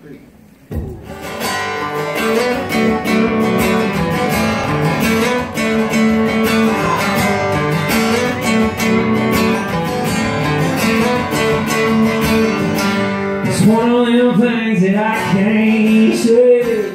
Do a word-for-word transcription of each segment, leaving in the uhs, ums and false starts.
three. It's one of them things that I can't say.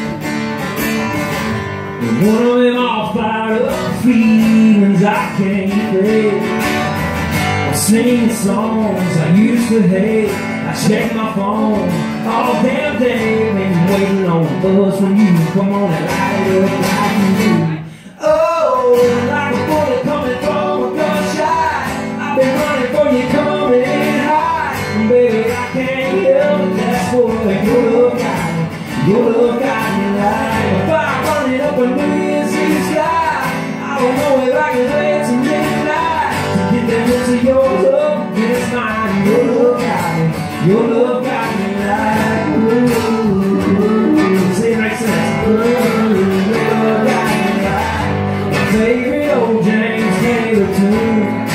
It's one of them all fired up feelings I can't fake. I'm singing songs I used to hate. I check my phone all damn day. Been waiting on a buzz from you. Come on and light it up like you do. Oh, like a bullet coming from a gunshot. I've been running for you, coming in hot. Baby, I can't help it. That's what your love got me. Your love got me like a fire burning up a New Year's Eve sky. I don't know if I can wait till midnight to get them into your love. It's mine. Your love got me. Your love got me like ooh. Say it right, say it. Ooh, your love got me like my favorite old James Taylor tune.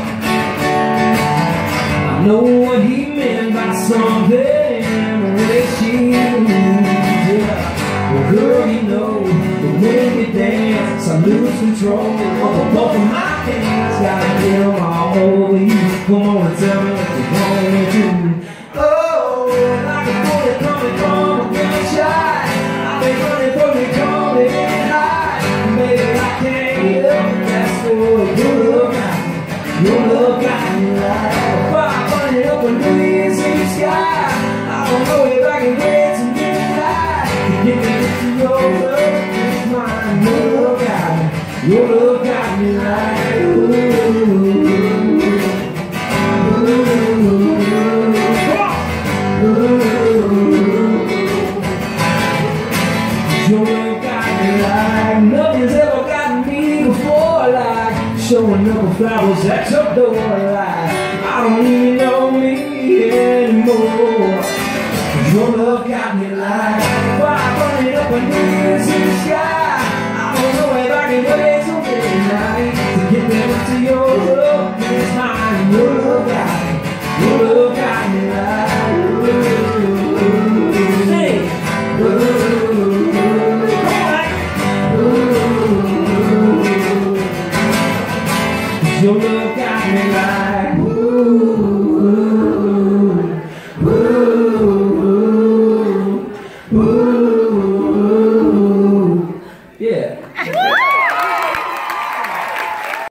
I know what he meant by something the way she moves, yeah. Well, girl, you know the way you dance, I lose control of both of my hands. Gotta get them all over you. Come on and tell me what you're going to do. Like a bullet coming from a gunshot. I've been running for me, coming in hot. Baby, I can't help it. That's what your love got me. Your love got me like a fire burning up a New Year's Eve sky. I don't know if I can wait till midnight to get me into your love. It's mine. Your love got me. Your love got me like ooh. Your love got me like nothing's ever gotten me before, like showing up with flowers at your door, like I don't even know me anymore. Your love got me like fire burning up a New Year's Eve sky. I don't know if I can wait till midnight to get them into your love. It's mine. Your love got me. Your love got me like ooh. Hey. Ooh. Your love got me like ooh.